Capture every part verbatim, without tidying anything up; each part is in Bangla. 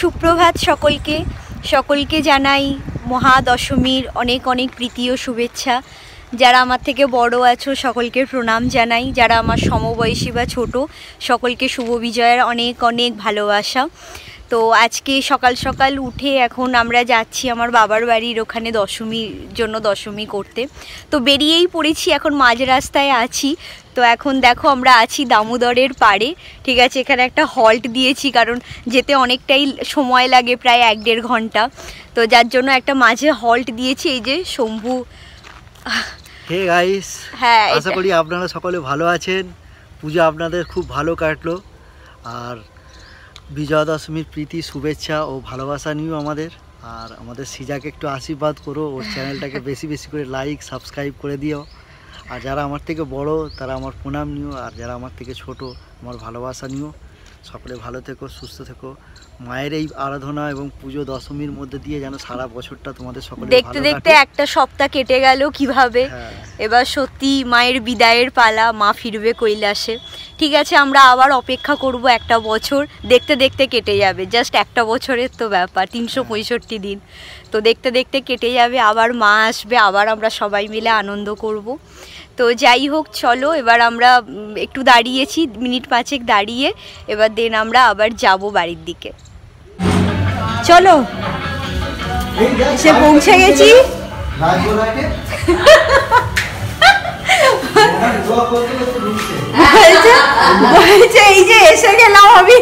সুপ্রভাত সকলকে সকলকে জানাই মহাদশমীর অনেক অনেক প্রীতি ও শুভেচ্ছা। যারা আমার থেকে বড় আছো সকলকে প্রণাম জানাই, যারা আমার সমবয়সী বা ছোট সকলকে শুভ বিজয়ের অনেক অনেক ভালোবাসা। তো আজকে সকাল সকাল উঠে এখন আমরা যাচ্ছি আমার বাবার বাড়ির ওখানে দশমীর জন্য দশমী করতে। তো বেরিয়েই পড়েছি, এখন মাঝ রাস্তায় আছি। তো এখন দেখো আমরা আছি দামোদরের পাড়ে, ঠিক আছে। এখানে একটা হল্ট দিয়েছি কারণ যেতে অনেকটাই সময় লাগে, প্রায় এক দেড় ঘন্টা। তো যার জন্য একটা মাঝে হল্ট দিয়েছি। এই যে শম্ভু। হে গাইস, হ্যাঁ, আশা করি আপনারা সকলে ভালো আছেন। পূজা আপনাদের খুব ভালো কাটলো, আর বিজয়া দশমীর প্রীতি শুভেচ্ছা ও ভালোবাসা নিও আমাদের। আর আমাদের সৃজাকে একটু আশীর্বাদ করো, ওর চ্যানেলটাকে বেশি বেশি করে লাইক সাবস্ক্রাইব করে দিও। আর যারা আমার থেকে বড় তারা আমার প্রণাম নিও, আর যারা আমার থেকে ছোট আমার ভালোবাসা নিও। সকলে ভালো থেকো, সুস্থ থেকো। মায়ের এই আরাধনা এবং পুজো দশমীর মধ্যে দিয়ে যেন সারা বছরটা তোমাদের সকলে দেখতে দেখতে একটা সপ্তাহ কেটে গেল কিভাবে। এবার সত্যি মায়ের বিদায়ের পালা, মা ফিরবে কৈলাসে। ঠিক আছে, আমরা আবার অপেক্ষা করব একটা বছর, দেখতে দেখতে কেটে যাবে। জাস্ট একটা বছরের তো ব্যাপার, তিনশো পঁয়ষট্টি দিন। তো দেখতে দেখতে কেটে যাবে, আবার মা আসবে, আবার আমরা সবাই মিলে আনন্দ করব। তো যাই হোক, চলো এবার আমরা একটু দাঁড়িয়েছি, মিনিট পাঁচেক দাঁড়িয়ে এবার দেন আমরা আবার যাব বাড়ির দিকে। চলো, এসে পৌঁছে গেছি। বলছে এই যে এসে গেলাম আমি।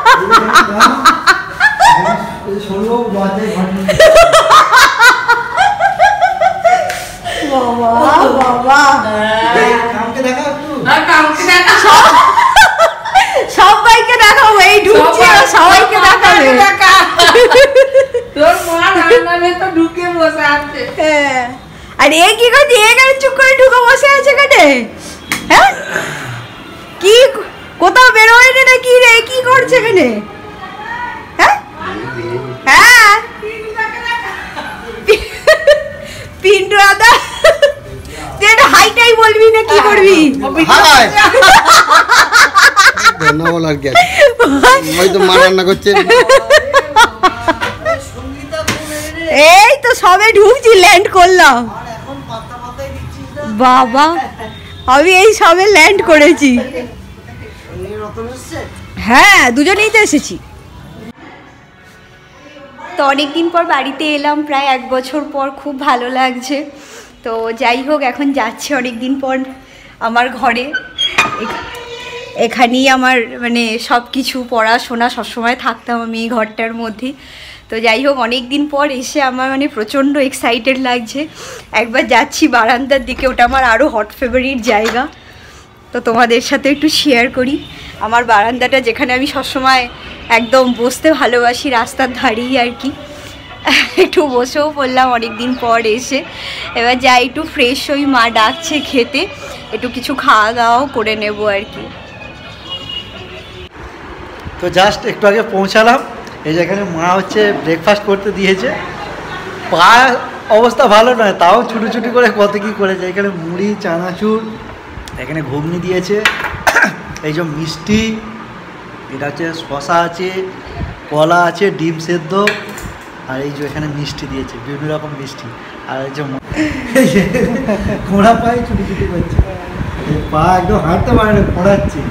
সবাইকে দেখাবো, এই ঢুকছে সবাইকে দেখাবে। তোর মা রান্নাঘরে তো ঢুকে বসে আছে। হ্যাঁ, আর এ কি করছে? এখানে চুপ করে ঢুকে বসে আছে কেটে। হ্যাঁ, কি কোথাও বেরোয়নি না কি রে? কি করছে এখানে? হ্যাঁ হ্যাঁ, পিন্টু দাদা তুই হাইটাই বলবি না কি করবি? এই তো সবে ঢুকছি, ল্যান্ড করলাম। বাবা, আমি এই সবে ল্যান্ড করেছি। হ্যাঁ, দুজনেই তো এসেছি। তো অনেকদিন পর বাড়িতে এলাম, প্রায় এক বছর পর, খুব ভালো লাগছে। তো যাই হোক, এখন যাচ্ছি অনেকদিন পর আমার ঘরে। এখানেই আমার মানে সব কিছু পড়াশোনা সবসময় থাকতাম আমি এই ঘরটার মধ্যেই। তো যাই হোক, অনেক দিন পর এসে আমার মানে প্রচণ্ড এক্সাইটেড লাগছে। একবার যাচ্ছি বারান্দার দিকে, ওটা আমার আরও হট ফেভারিট জায়গা। তো তোমাদের সাথে একটু শেয়ার করি আমার বারান্দাটা, যেখানে আমি সবসময় একদম বসতে ভালোবাসি, রাস্তার ধারেই আর কি। একটু বসেও পড়লাম অনেক দিন পর এসে। এবার যাই একটু ফ্রেশ হই, মা ডাকছে খেতে, একটু কিছু খাওয়া দাওয়াও করে নেবো আর কি। তো জাস্ট একটু আগে পৌঁছালাম। এই যে এখানে মা হচ্ছে ব্রেকফাস্ট করতে দিয়েছে। পা অবস্থা ভালো নয়, তাও ছুটি ছুটি করে কত কী করেছে। এখানে মুড়ি, চানাচুর, এখানে ঘুগনি দিয়েছে, এই যে মিষ্টি, এটা হচ্ছে শশা আছে, কলা আছে, ডিম সেদ্ধ, আর এই যে এখানে মিষ্টি দিয়েছে, বিভিন্ন রকম মিষ্টি। আর এই যে ঘোড়া পায়ে ছুটি ছুটি করছে, পা একদম হাঁটতে পারে না, ঘোরাচ্ছে।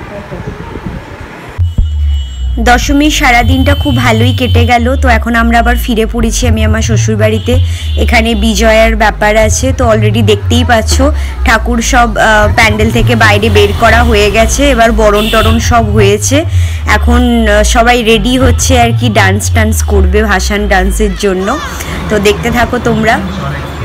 দশমীর সারাদিনটা খুব ভালোই কেটে গেল। তো এখন আমরা আবার ফিরে পড়েছি আমি আমার শ্বশুরবাড়িতে। এখানে বিজয়ার ব্যাপার আছে, তো অলরেডি দেখতেই পাচ্ছ ঠাকুর সব প্যান্ডেল থেকে বাইরে বের করা হয়ে গেছে। এবার বরণ টরণ সব হয়েছে, এখন সবাই রেডি হচ্ছে আর কি, ডান্স টান্স করবে ভাসান ডান্সের জন্য। তো দেখতে থাকো তোমরা।